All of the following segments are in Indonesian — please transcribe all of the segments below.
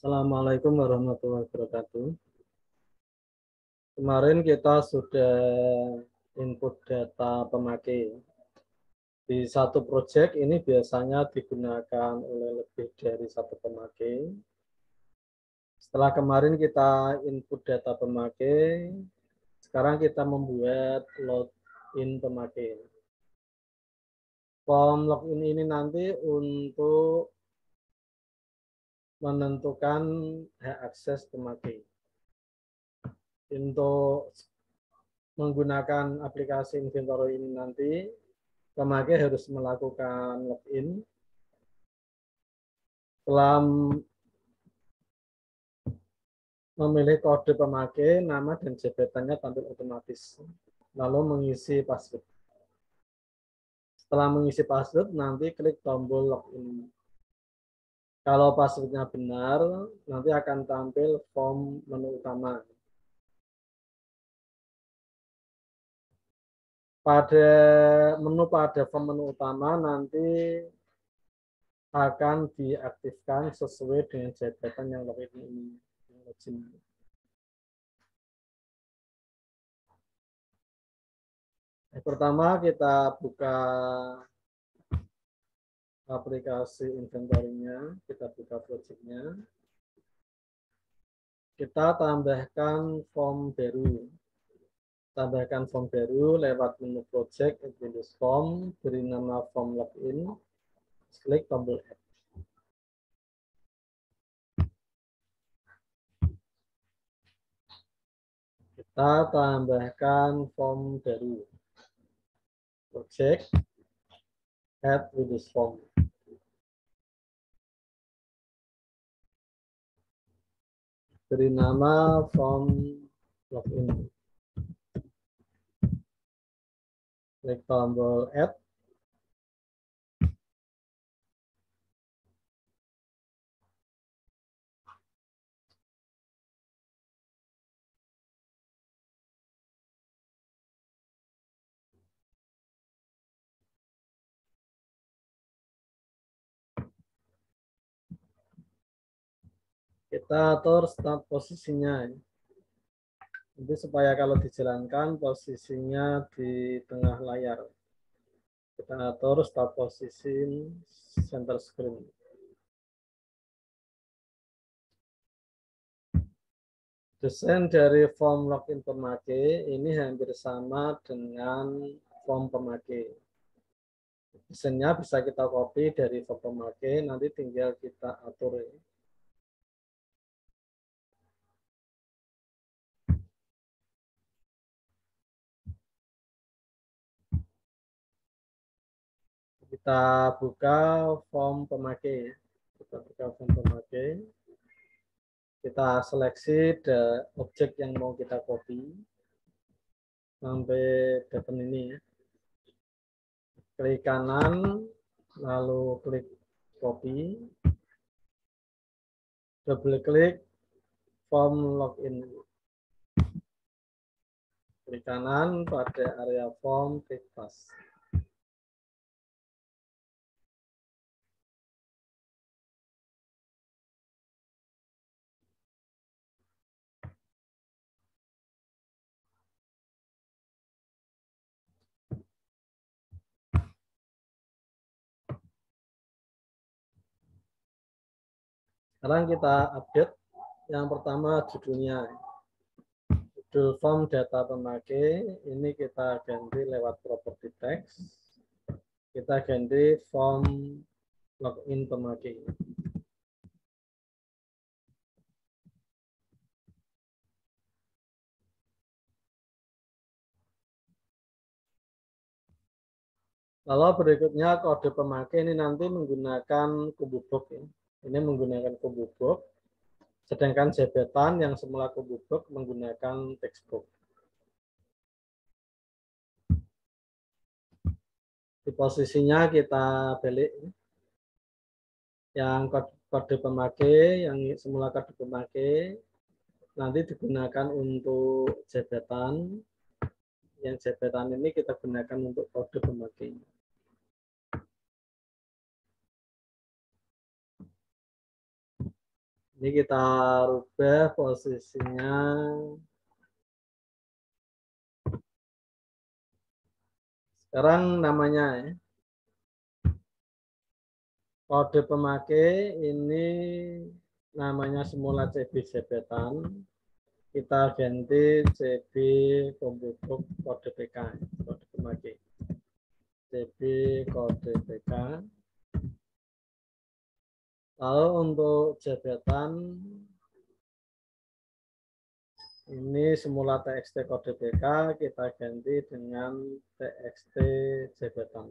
Assalamualaikum warahmatullahi wabarakatuh. Kemarin kita sudah input data pemakai. Di satu proyek ini biasanya digunakan oleh lebih dari satu pemakai. Setelah kemarin kita input data pemakai, sekarang kita membuat login pemakai. Form login ini nanti untuk menentukan hak akses pemakai. Untuk menggunakan aplikasi inventory ini nanti, pemakai harus melakukan login. Setelah memilih kode pemakai, nama dan jabatannya tampil otomatis. Lalu mengisi password. Setelah mengisi password, nanti klik tombol login. Kalau passwordnya benar, nanti akan tampil form menu utama. Pada form menu utama nanti akan diaktifkan sesuai dengan jabatan yang login ini. Pertama kita buka aplikasi inventory-nya, kita buka project-nya. Kita tambahkan form baru. Tambahkan form baru lewat menu project, Windows Form, beri nama form login, klik tombol add. Kita tambahkan form baru. Project, add Windows Form. Beri nama form login. Klik tombol add. Kita atur start posisinya. Jadi supaya kalau dijalankan posisinya di tengah layar. Kita atur start position center screen. Desain dari form login pemakai ini hampir sama dengan form pemakai. Desainnya bisa kita copy dari form pemakai, nanti tinggal kita atur. Kita buka form pemakai. Kita buka form pemakai. Kita seleksi objek yang mau kita copy. Sampai button ini ya. Klik kanan, lalu klik copy. Double klik form login. Klik kanan pada area form, klik paste. Sekarang kita update. Yang pertama judulnya. Judul form data pemakai. Ini kita ganti lewat property text. Kita ganti form login pemakai. Lalu berikutnya kode pemakai ini nanti menggunakan kubu box. Ya. Ini menggunakan kubu box. Sedangkan jabatan yang semula kubu box menggunakan text box. Di posisinya kita balik. Yang kode pemakai, yang semula kode pemakai, nanti digunakan untuk jabatan. Yang jabatan ini kita gunakan untuk kode pemakai. Ini kita rubah posisinya. Sekarang namanya ya. Kode pemakai ini namanya semula CB Jebetan. Kita ganti CB pembubuk kode PK, kode pemakai. CB kode PK. Lalu untuk jabatan ini semula TXT kode PK kita ganti dengan TXT jabatan.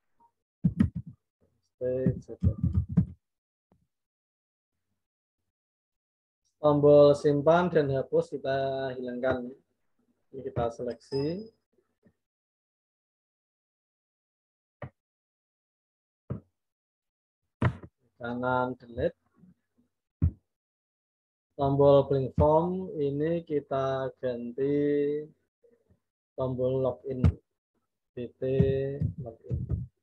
Tombol simpan dan hapus kita hilangkan. Ini kita seleksi. Kanan delete. Tombol blank form ini kita ganti tombol login. BT login.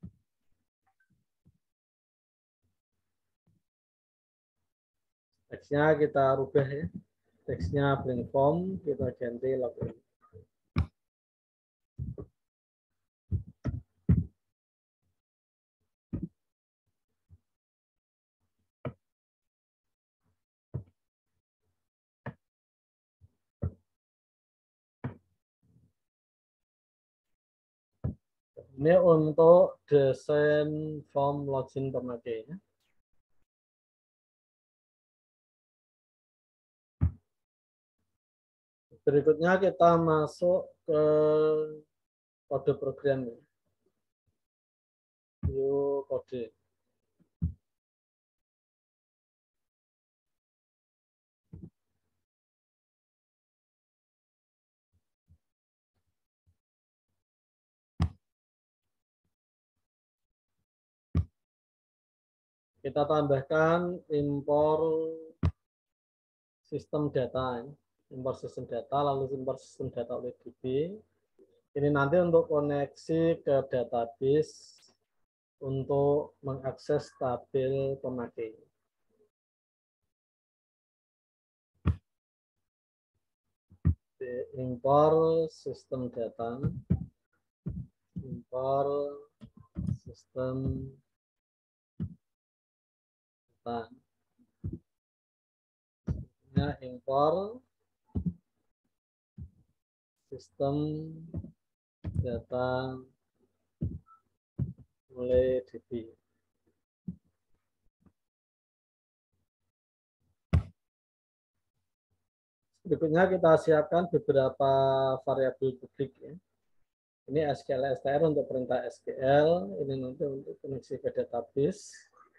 Teksnya kita rubah ya. Teksnya blank form kita ganti login. Ini untuk desain form login pemakai. Berikutnya kita masuk ke kode program. View kode. Kita tambahkan impor sistem data. Impor sistem data, lalu impor sistem data oleh DB. Ini nanti untuk koneksi ke database untuk mengakses tabel pemakai. Impor sistem data. Impor sistem data. Nah, impor sistem data oleh DB. Berikutnya kita siapkan beberapa variabel publik ya. Ini SQL str untuk perintah SQL, ini nanti untuk koneksi ke database.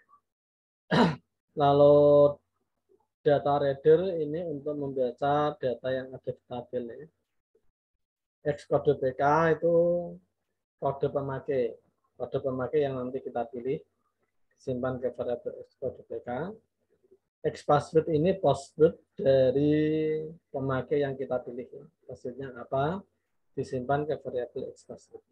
Lalu data reader ini untuk membaca data yang ada di tabel ya. X kode PK itu kode pemakai. Kode pemakai yang nanti kita pilih simpan ke variabel X kode PK. X password ini password dari pemakai yang kita pilih. Passwordnya apa? Disimpan ke variabel X password.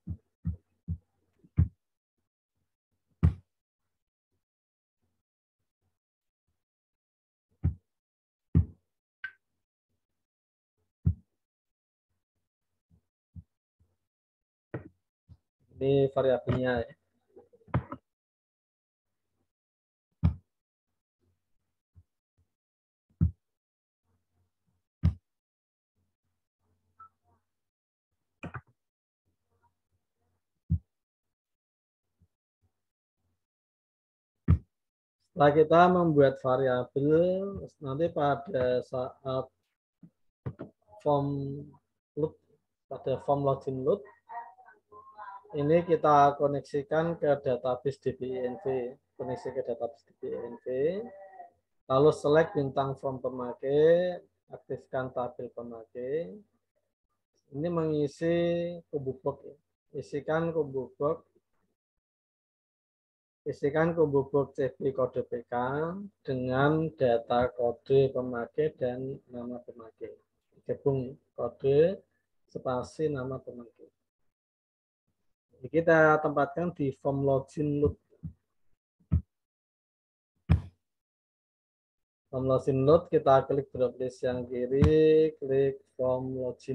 Ini variabelnya ya. Setelah kita membuat variabel, nanti pada saat form load, pada form login load, ini kita koneksikan ke database DB-INV, koneksi ke database DB-INV, lalu select bintang form pemakai, aktifkan tabel pemakai, ini mengisi kubu box, isikan kubu box CB kode PK dengan data kode pemakai dan nama pemakai. Gabung kode spasi nama pemakai. Kita tempatkan di form login load. Form login load, kita klik drop list yang kiri, klik form login.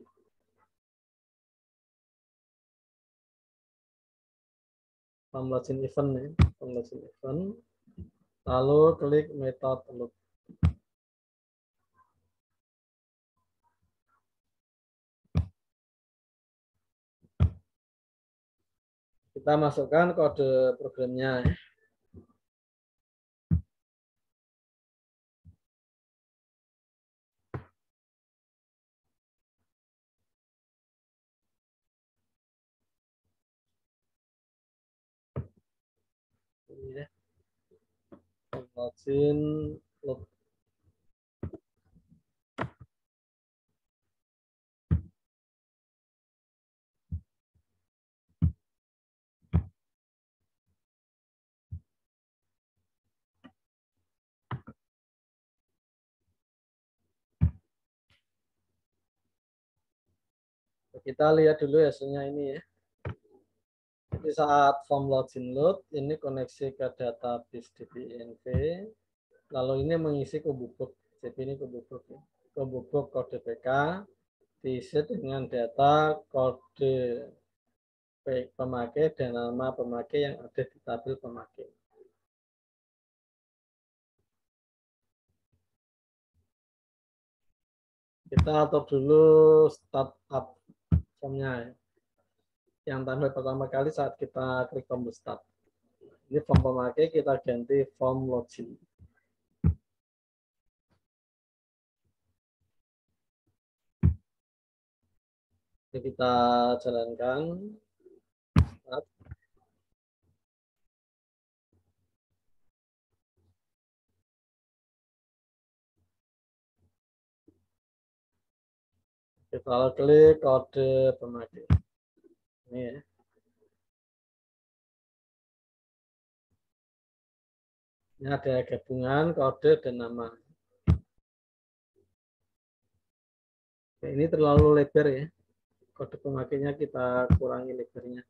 Form login event ya, form login event. Lalu klik method load. Kita masukkan kode programnya ya. Ini ya. Login load. Kita lihat dulu hasilnya ini ya. Jadi saat form login load, ini koneksi ke database DBINV, lalu ini mengisi kububuk. Jadi ini kububuk ya. Kububuk kode PK diisi dengan data kode pemakai dan nama pemakai yang ada di tabel pemakai. Kita atur dulu startup formnya ya. Yang tampil pertama kali saat kita klik tombol start. Ini form pemakai, kita ganti form login. Jadi kita jalankan. Kita klik kode pemakai. Ini ya. Ini ada gabungan kode dan nama. Ini terlalu lebar ya. Kode pemakainya kita kurangi lebarnya.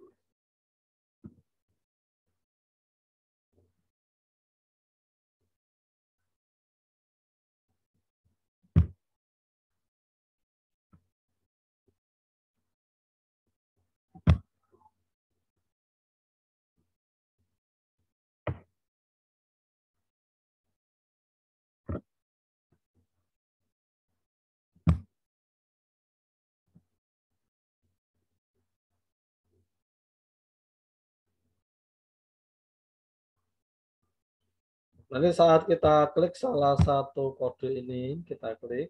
Nanti saat kita klik salah satu kode ini, kita klik,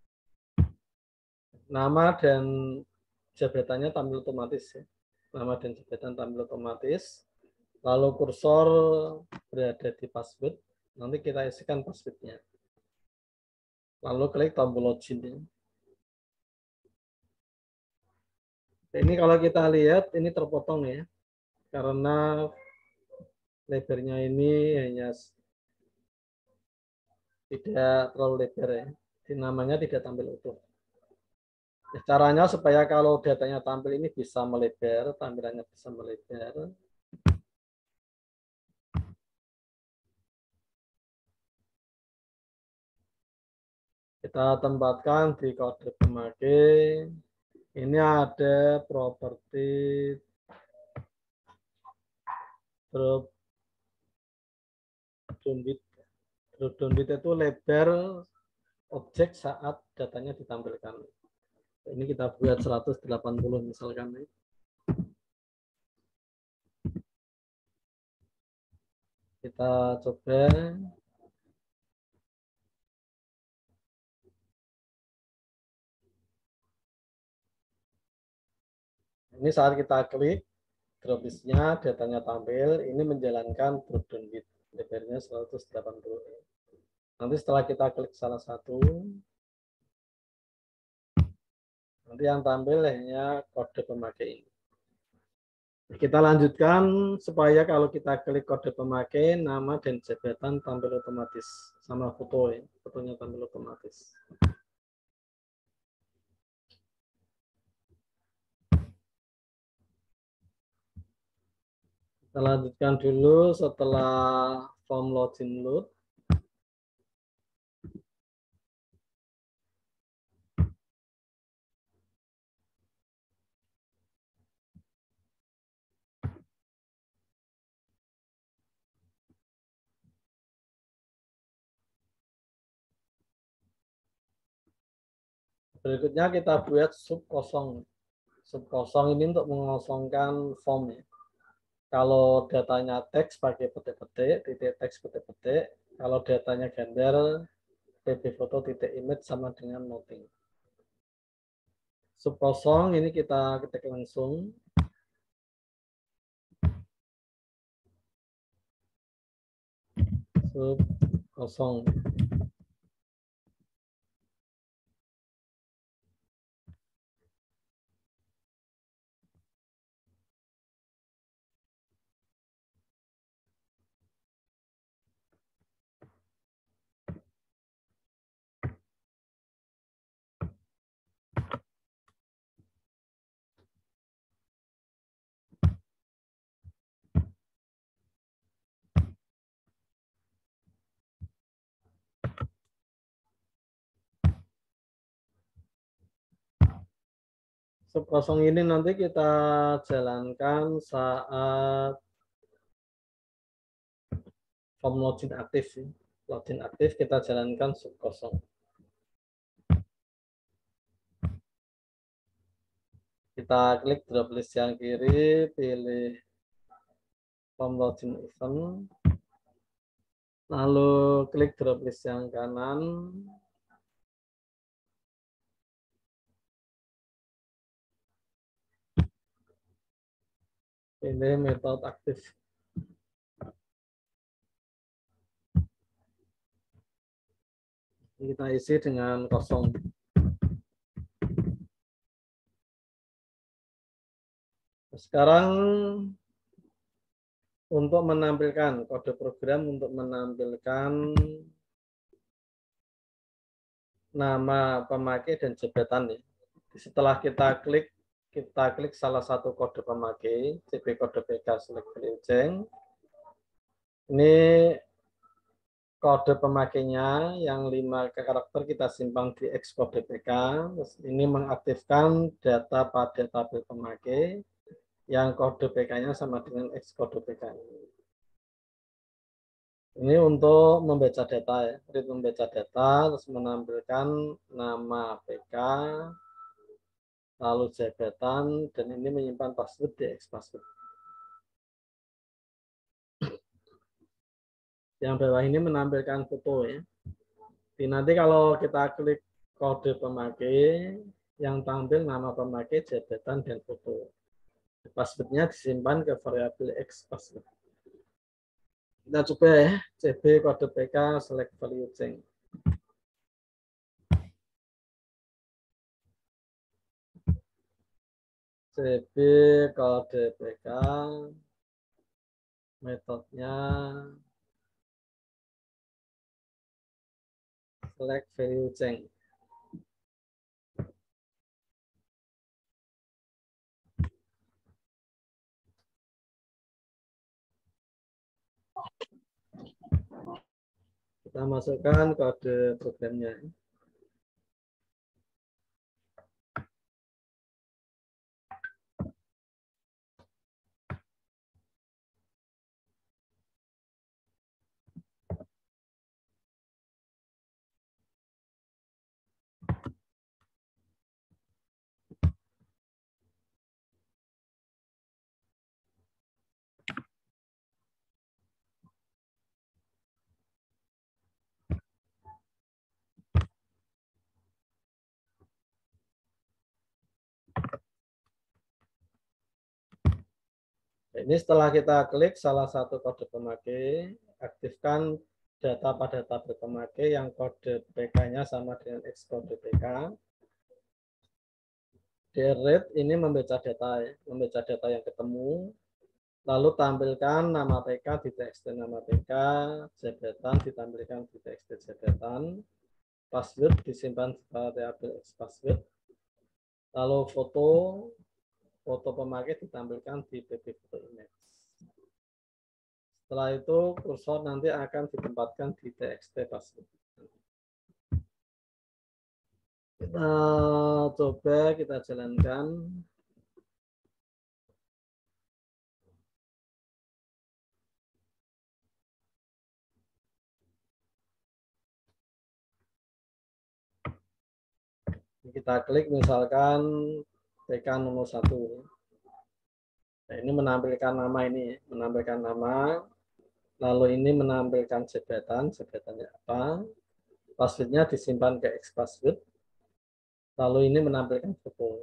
nama dan jabatannya tampil otomatis ya. Nama dan jabatan tampil otomatis. Lalu kursor berada di password. Nanti kita isikan passwordnya. Lalu klik tombol login. Ya. Ini kalau kita lihat ini terpotong ya. Karena lebarnya ini hanya tidak terlalu lebar ya. Jadi namanya tidak tampil utuh. Caranya supaya kalau datanya tampil ini bisa melebar, tampilannya bisa melebar. Kita tempatkan di kode pemakai. Ini ada properti drop down width. Drop down width itu lebar objek saat datanya ditampilkan. Ini kita buat 180 misalkan. Kita coba. Ini saat kita klik drop list-nya, datanya tampil, ini menjalankan drop down width. Lebarnya 180. Nanti setelah kita klik salah satu, nanti yang tampil hanya kode pemakai ini. Kita lanjutkan supaya kalau kita klik kode pemakai, nama dan jabatan tampil otomatis. Sama foto ya, fotonya tampil otomatis. Kita lanjutkan dulu setelah form login load. Berikutnya kita buat sub kosong. Sub kosong ini untuk mengosongkan form ya. Kalau datanya teks pakai petik-petik, titik teks petik-petik. Kalau datanya gambar, pb foto titik image sama dengan noting. Sub kosong ini kita ketik langsung. Sub kosong. Sub kosong ini nanti kita jalankan saat form login aktif. Login aktif kita jalankan sub kosong. Kita klik drop list yang kiri, pilih form login event, lalu klik drop list yang kanan, pilih metode aktif. Kita isi dengan kosong. Sekarang untuk menampilkan kode program untuk menampilkan nama pemakai dan jabatan ya. Setelah kita klik salah satu kode pemakai, cb kode PK select value. Ini kode pemakainya yang 5 karakter kita simpan di X kode PK. Ini mengaktifkan data pada tabel pemakai yang kode PK-nya sama dengan X kode PK. Ini untuk membaca data ya, read membaca data, terus menampilkan nama PK, lalu jabatan, dan ini menyimpan password di X password. Yang bawah ini menampilkan foto ya. Jadi nanti kalau kita klik kode pemakai, yang tampil nama pemakai, jabatan, dan foto. Passwordnya disimpan ke variabel X password. Kita coba ya, cb kode PK select value change. cb kode PK, metodenya select value change. Kita masukkan kode programnya. Ini setelah kita klik salah satu kode pemakai, aktifkan data pada tabel pemakai yang kode PK-nya sama dengan X kode PK. Read ini membaca data, membaca data yang ketemu. Lalu tampilkan nama PK di txt nama PK, jabatan ditampilkan di txt jabatan, password disimpan di variabel X password. Lalu foto pemakai ditampilkan di pb foto image. Setelah itu kursor nanti akan ditempatkan di txt password. Kita coba, kita jalankan. Kita klik misalkan TK01. Nah, ini menampilkan nama ini, menampilkan nama, lalu ini menampilkan jabatan, jabatannya apa, passwordnya disimpan ke Xpassword, lalu ini menampilkan foto.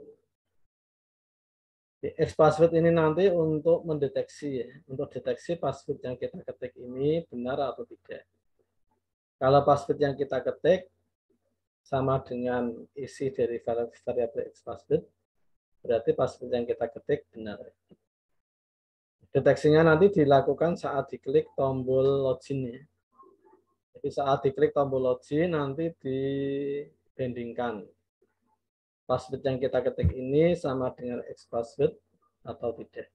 Xpassword ini nanti untuk mendeteksi, ya, untuk deteksi password yang kita ketik ini benar atau tidak. Kalau password yang kita ketik sama dengan isi dari variabel Xpassword, berarti password yang kita ketik benar. Deteksinya nanti dilakukan saat diklik tombol login ya. Jadi saat diklik tombol login nanti dibandingkan password yang kita ketik ini sama dengan Xpassword atau tidak.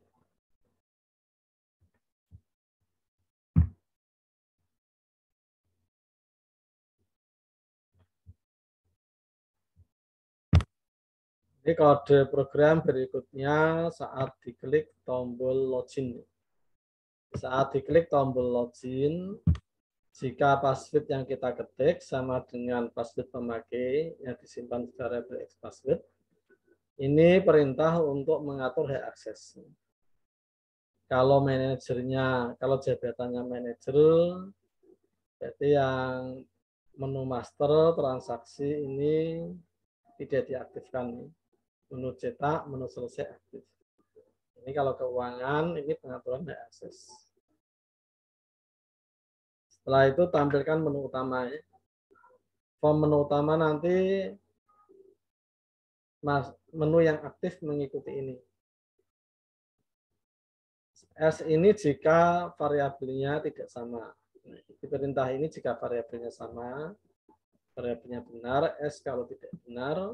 Ini kode program berikutnya saat diklik tombol login. Saat diklik tombol login, jika password yang kita ketik sama dengan password pemakai yang disimpan di variabel Xpassword, ini perintah untuk mengatur hak akses. Kalau manajernya, kalau jabatannya manajer, berarti yang menu master transaksi ini tidak diaktifkan. Menu cetak, menu selesai aktif. Ini kalau keuangan, ini pengaturan hak akses. Setelah itu tampilkan menu utama. Form menu utama nanti menu yang aktif mengikuti ini. S ini jika variabelnya tidak sama. Di perintah ini jika variabelnya sama, variabelnya benar, S kalau tidak benar.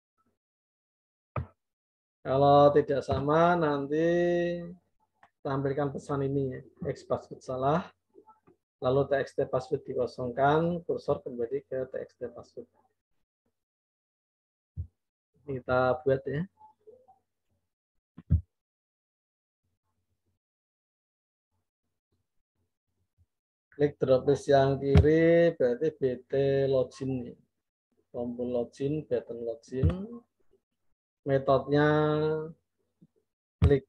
Kalau tidak sama, nanti tampilkan pesan ini, Xpassword salah, lalu txt password dikosongkan, kursor kembali ke txt password. Kita buat ya. Klik droplist yang kiri, berarti BT login. Tombol login, button login. Metodenya klik.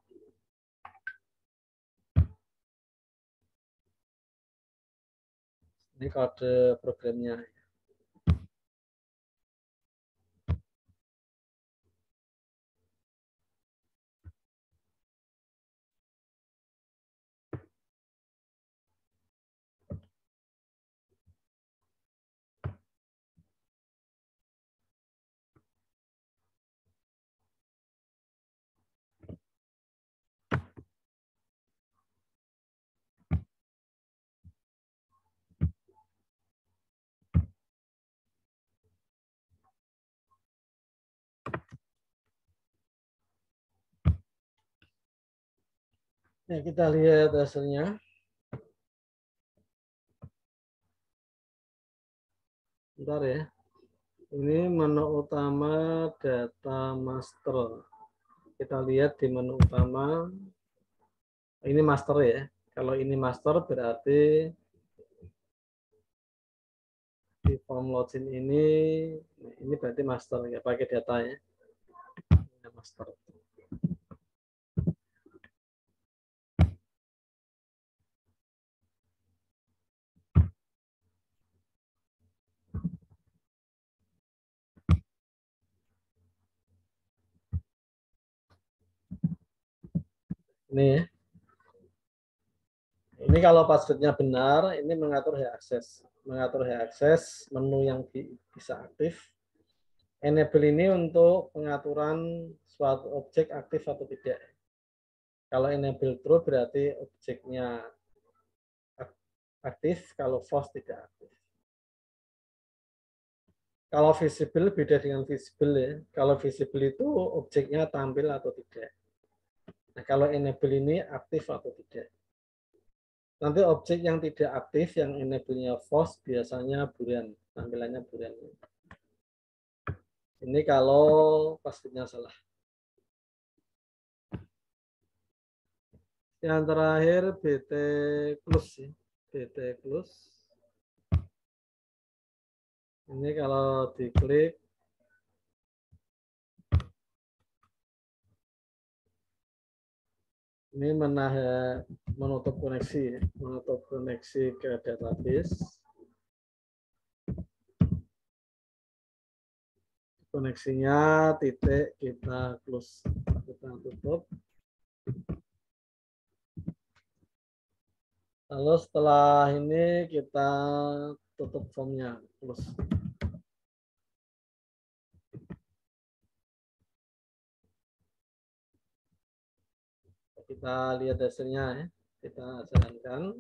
Ini kode programnya. Ya, kita lihat hasilnya. Bentar ya. Ini menu utama data master. Kita lihat di menu utama. Ini master ya. Kalau ini master berarti di form login ini berarti master ya, pakai data ya. Ini master. Ini ya. Ini kalau passwordnya benar, ini mengatur hak akses. Mengatur hak akses, menu yang bisa aktif. Enable ini untuk pengaturan suatu objek aktif atau tidak. Kalau enable true berarti objeknya aktif, kalau false tidak aktif. Kalau visible beda dengan visible ya. Kalau visible itu objeknya tampil atau tidak. Nah, kalau enable ini aktif atau tidak. Nanti objek yang tidak aktif, yang enable-nya false, biasanya buram, tampilannya buram. Ini kalau password-nya salah. Yang terakhir BT close ya. BT close. Ini kalau diklik Ini menutup koneksi, menutup koneksi ke database. Koneksinya titik kita close, kita tutup. Lalu setelah ini kita tutup formnya, close. Kita lihat hasilnya ya. Kita jalankan.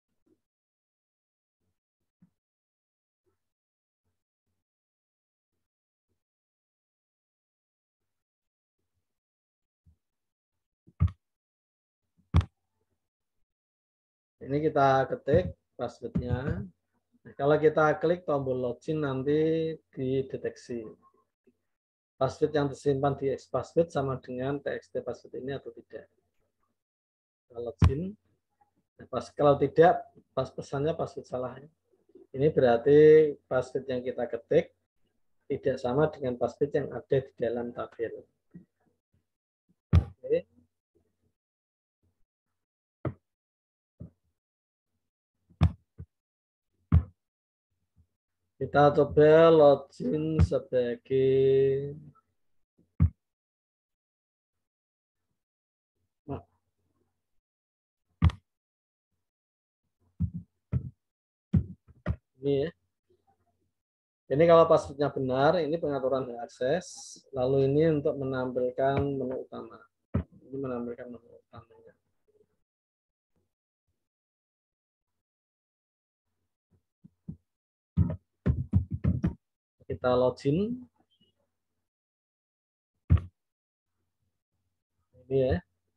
Ini kita ketik password-nya. Nah, kalau kita klik tombol login nanti dideteksi. Password yang disimpan di Xpassword sama dengan TXT password ini atau tidak. Kita login. Kalau tidak, pesannya password salah. Ini berarti password yang kita ketik tidak sama dengan password yang ada di dalam tabel. Oke. Kita coba login sebagai ini ya. Ini kalau passwordnya benar, ini pengaturan hak akses. Lalu ini untuk menampilkan menu utama. Ini menampilkan menu utamanya. Kita login. Ini ya.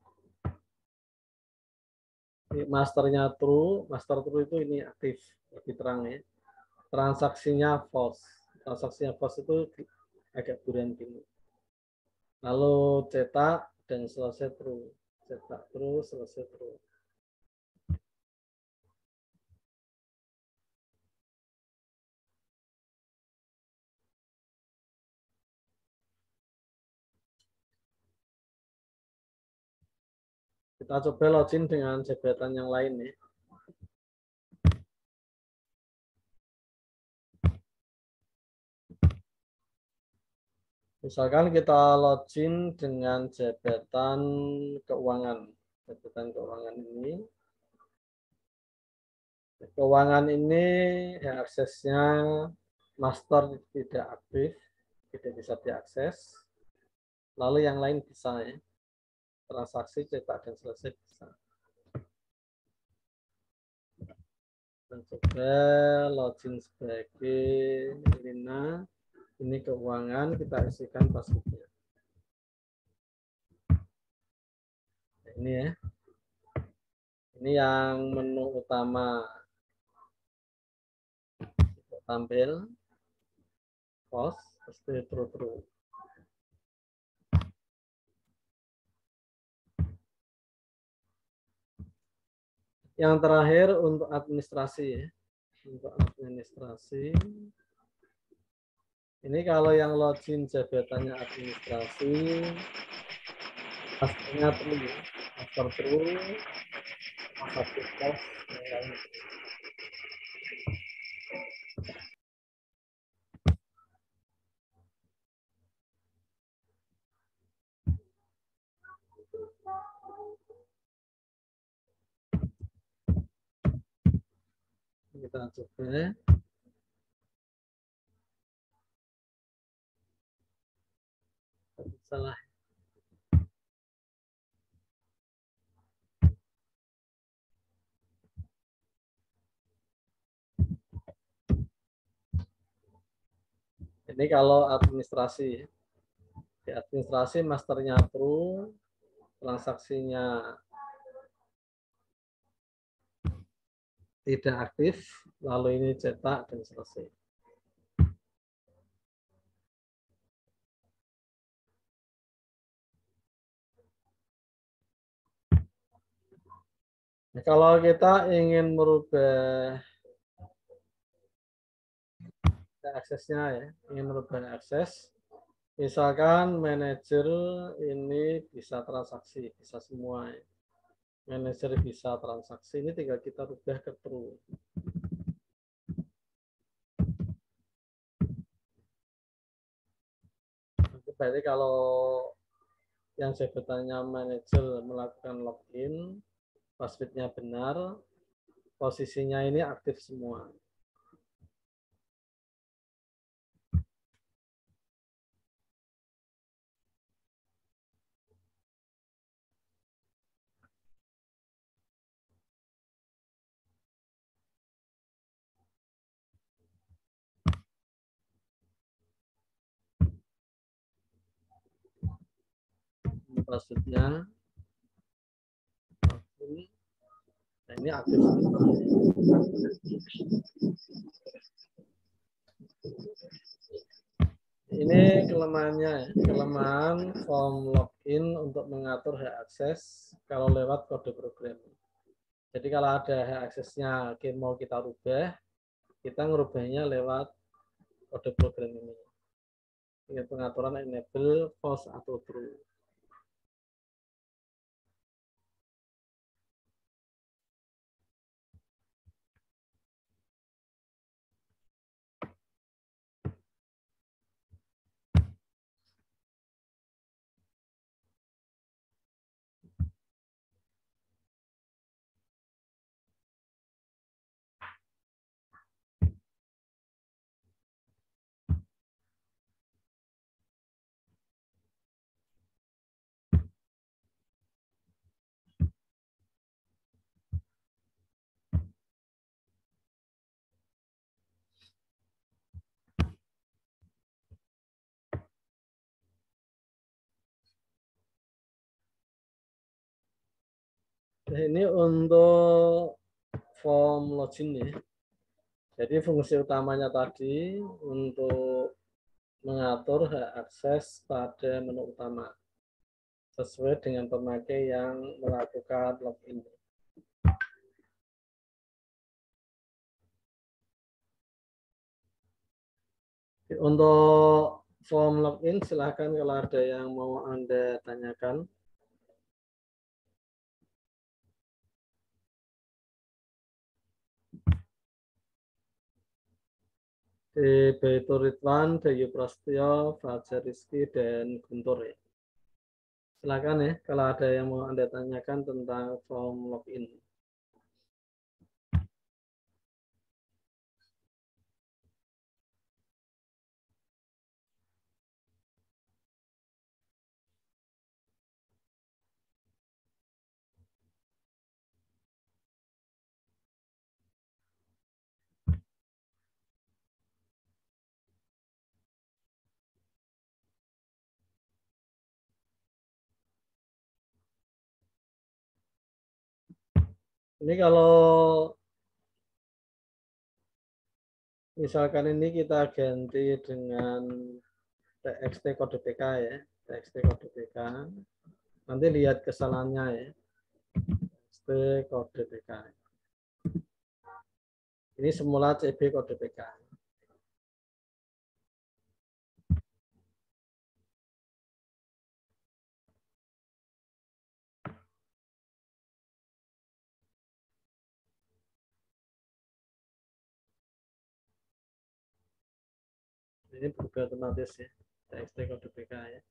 Ini masternya true. Master true itu ini aktif. Lebih terang ya. Transaksinya false. Transaksinya false itu agak buram gini. Lalu cetak dan selesai true. Cetak true, selesai true. Kita coba login dengan jabatan yang lain ya. Misalkan kita login dengan jabatan keuangan. Jabatan keuangan ini. Keuangan ini ya, aksesnya master tidak aktif, tidak bisa diakses. Lalu yang lain bisa ya. Transaksi, cetak, dan selesai bisa. Dan coba login sebagai Lina. Ini keuangan, kita isikan passwordnya. Ini ya. Ini yang menu utama. Tampil. Post, pasti true. Yang terakhir untuk administrasi ya. Untuk administrasi. Ini kalau yang login jabatannya administrasi, pastinya true, master true, master sukses, yang lain. Kita coba. Salah. Ini kalau administrasi. Di administrasi masternya true, transaksinya tidak aktif, lalu ini cetak dan selesai. Nah, kalau kita ingin merubah aksesnya ya, ingin merubah akses, misalkan manajer ini bisa transaksi, bisa semua ya. manajer bisa transaksi, ini tinggal kita rubah ke true. Berarti kalau yang sebutannya manajer melakukan login, passwordnya benar, posisinya ini aktif semua. Passwordnya nah, ini aktif semua. Ini kelemahannya, kelemahan form login untuk mengatur hak akses kalau lewat kode program. Jadi kalau ada hak aksesnya mau kita rubah, kita ngerubahnya lewat kode program ini. Ini pengaturan enable, false atau true. Nah, ini untuk form login ya. Jadi fungsi utamanya tadi untuk mengatur hak akses pada menu utama sesuai dengan pemakai yang melakukan login. Untuk form login silahkan kalau ada yang mau Anda tanyakan. Di Baitur Ridwan, Bayu Prasetyo, Fajar Rizky, dan Guntur ya. Silakan ya kalau ada yang mau Anda tanyakan tentang form login. Ini kalau misalkan ini kita ganti dengan TXT kode PK ya, TXT kode PK. Nanti lihat kesalahannya ya, TXT kode PK. Ini semula CB kode PK. Ini berubah otomatis ya, TXT kode PK ya.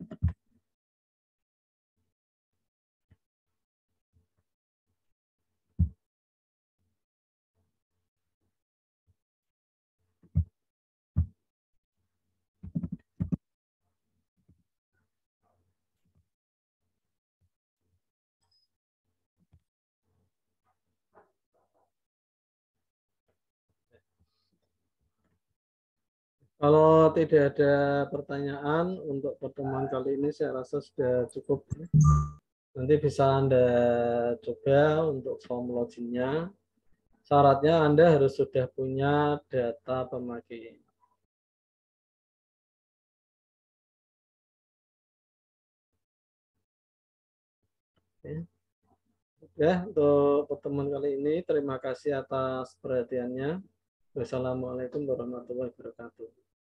Kalau tidak ada pertanyaan untuk pertemuan kali ini, saya rasa sudah cukup. Nanti bisa Anda coba untuk form loginnya. Syaratnya Anda harus sudah punya data pemakai. Oke. Ya, untuk pertemuan kali ini, terima kasih atas perhatiannya. Wassalamualaikum warahmatullahi wabarakatuh.